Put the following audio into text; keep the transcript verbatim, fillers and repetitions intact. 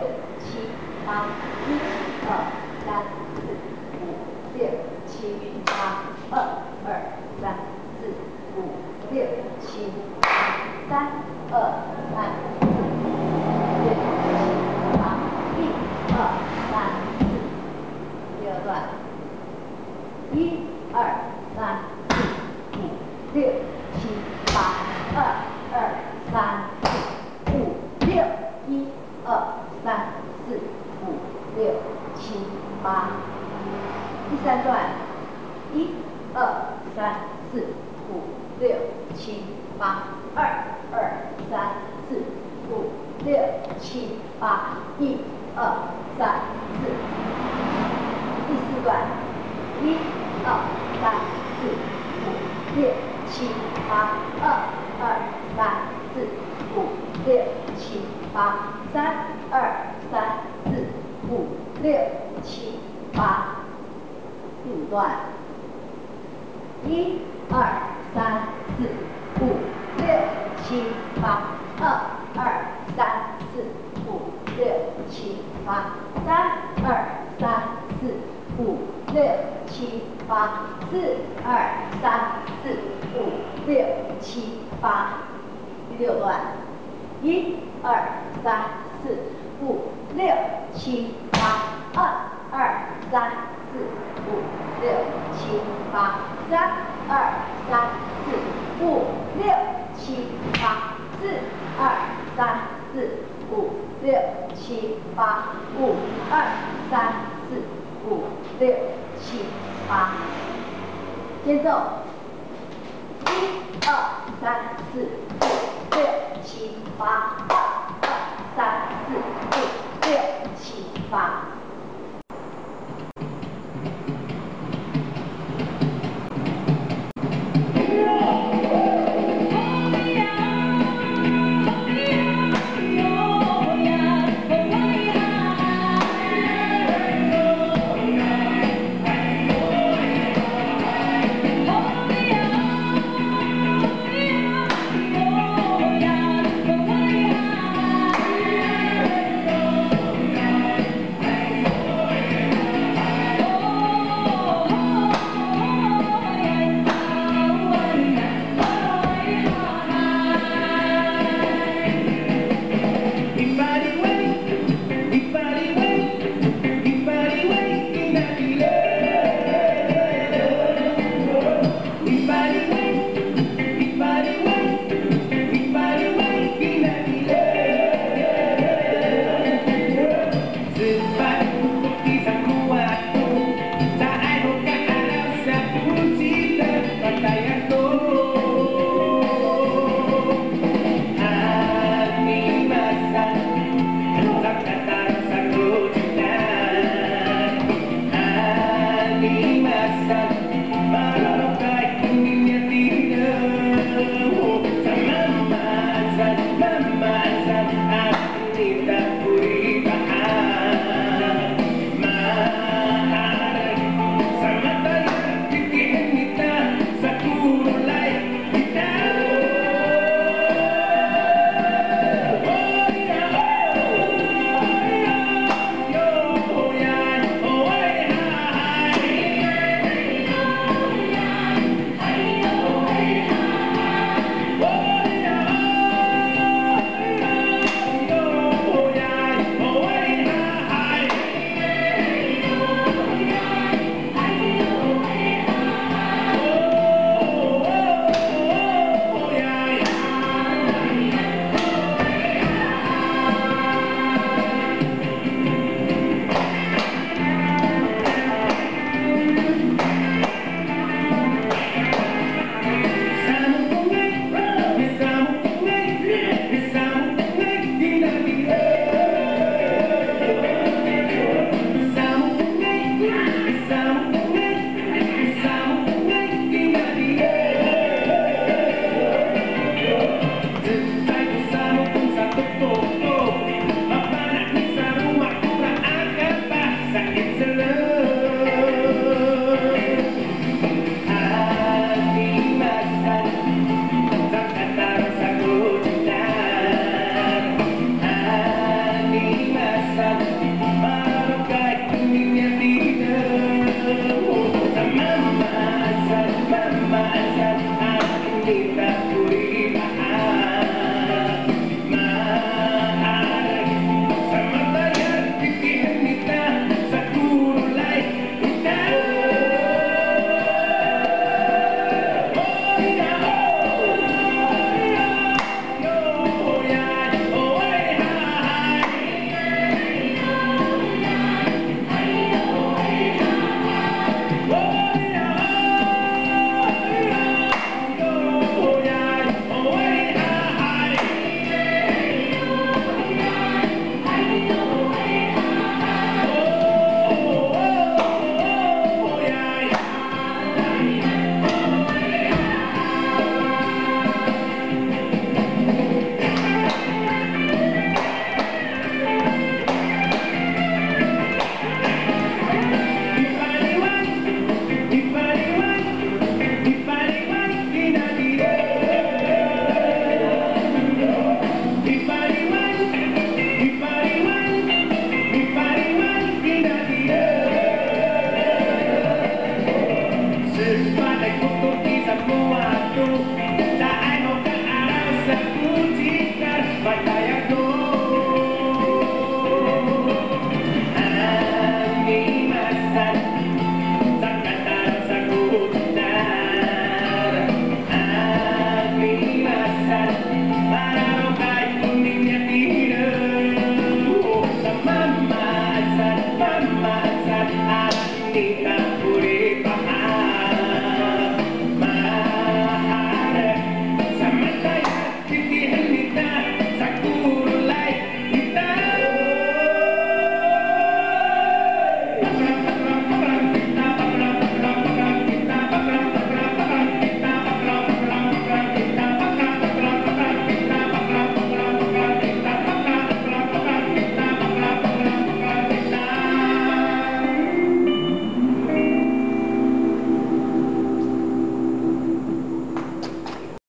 七八，一二三四五六七八，二二三四五六七八，三二三四五六七八，一二三四，第二段，一二三四五六七八，二二三四五六，一二三四五六七八。第三段，一二三四五六七八，二二三四五六七八，一二三四。第四段，一二三四五六七八，二二三四五六七八，三二三四五六七八。第五段，一二三四五六七八，二二三四五六七八，三二三四五六七八，四二三四五六七八。第六段，一二三四五六七八，二二三四五六七八，三二三四五六七八，四二三四五六七八，五二三四五六七八。间奏，一二三四五六七八，二二三四